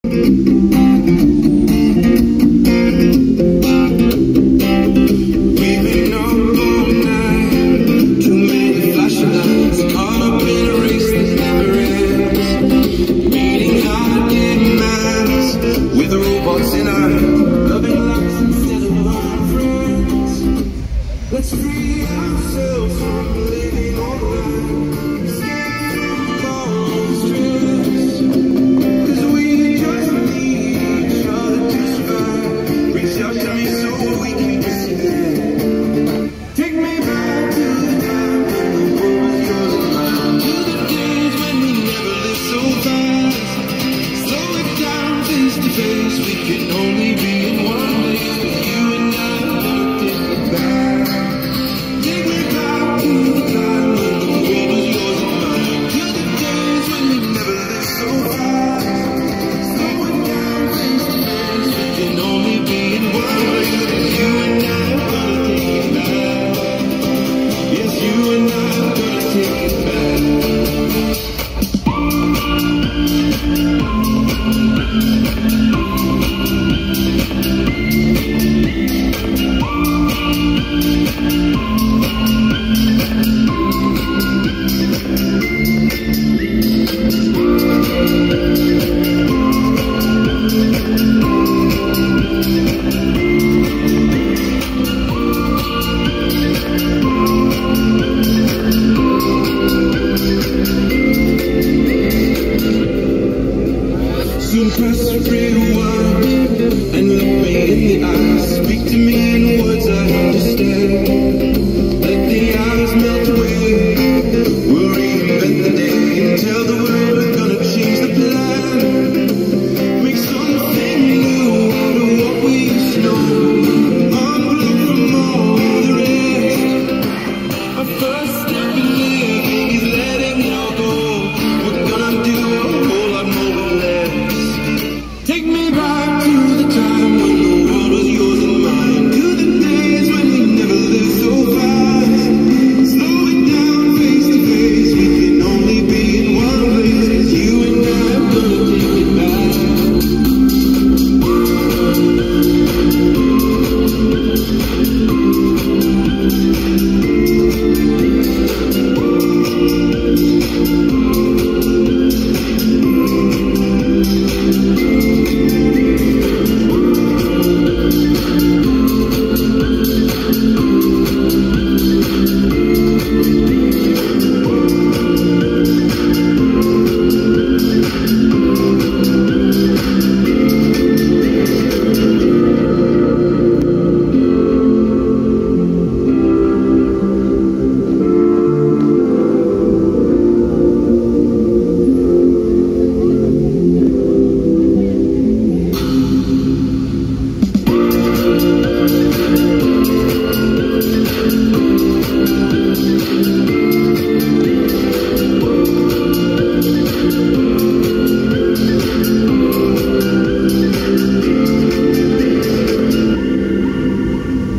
Let's free ourselves from living online, escape from all stress, 'cause we just need each other to survive. Reach out to me so we can connect. Take me back to the time when the world was yours and mine, to the days when we never lived so fast. Slow it down, face to face, we can only be in one place, but you and I never take it back. So press rewind and look me in the eyes. Speak to me